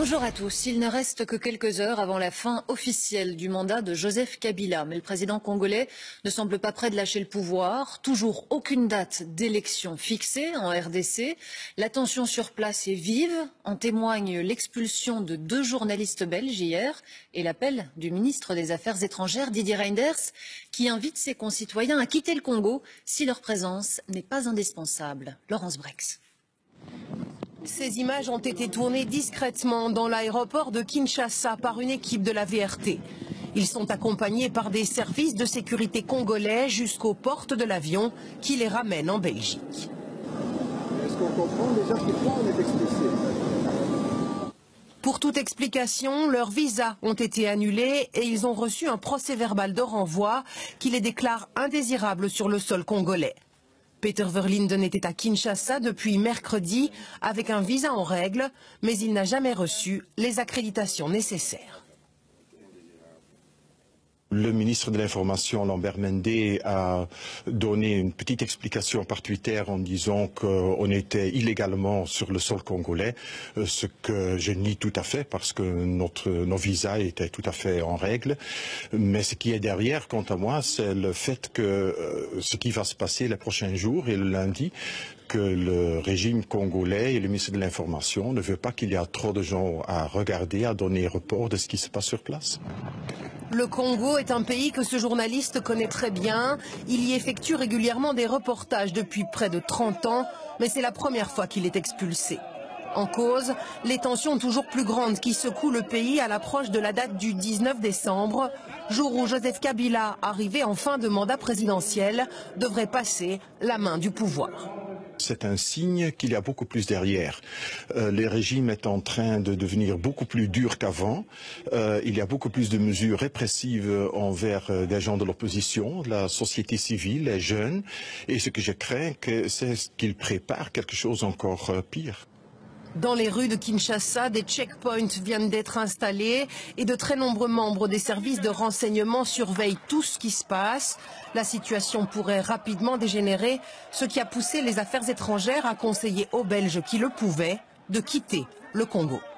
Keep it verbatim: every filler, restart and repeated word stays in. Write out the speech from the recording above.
Bonjour à tous. Il ne reste que quelques heures avant la fin officielle du mandat de Joseph Kabila. Mais le président congolais ne semble pas prêt de lâcher le pouvoir. Toujours aucune date d'élection fixée en R D C. La tension sur place est vive. En témoigne l'expulsion de deux journalistes belges hier et l'appel du ministre des Affaires étrangères, Didier Reynders, qui invite ses concitoyens à quitter le Congo si leur présence n'est pas indispensable. Laurence Brex. Ces images ont été tournées discrètement dans l'aéroport de Kinshasa par une équipe de la V R T. Ils sont accompagnés par des services de sécurité congolais jusqu'aux portes de l'avion qui les ramènent en Belgique. Est-ce qu'on comprend déjà pourquoi on est expulsé ? Pour toute explication, leurs visas ont été annulés et ils ont reçu un procès-verbal de renvoi qui les déclare indésirables sur le sol congolais. Peter Verlinden était à Kinshasa depuis mercredi avec un visa en règle, mais il n'a jamais reçu les accréditations nécessaires. Le ministre de l'Information, Lambert Mende, a donné une petite explication par Twitter en disant qu'on était illégalement sur le sol congolais, ce que je nie tout à fait parce que notre, nos visas étaient tout à fait en règle. Mais ce qui est derrière, quant à moi, c'est le fait que ce qui va se passer les prochains jours et le lundi, que le régime congolais et le ministre de l'Information ne veut pas qu'il y ait trop de gens à regarder, à donner rapport de ce qui se passe sur place. Le Congo est un pays que ce journaliste connaît très bien. Il y effectue régulièrement des reportages depuis près de trente ans, mais c'est la première fois qu'il est expulsé. En cause, les tensions toujours plus grandes qui secouent le pays à l'approche de la date du dix-neuf décembre, jour où Joseph Kabila, arrivé en fin de mandat présidentiel, devrait passer la main du pouvoir. C'est un signe qu'il y a beaucoup plus derrière. Euh, le régime est en train de devenir beaucoup plus dur qu'avant. Euh, il y a beaucoup plus de mesures répressives envers euh, des gens de l'opposition, la société civile, les jeunes. Et ce que je crains, c'est qu'il prépare quelque chose encore euh, pire. Dans les rues de Kinshasa, des checkpoints viennent d'être installés et de très nombreux membres des services de renseignement surveillent tout ce qui se passe. La situation pourrait rapidement dégénérer, ce qui a poussé les affaires étrangères à conseiller aux Belges qui le pouvaient de quitter le Congo.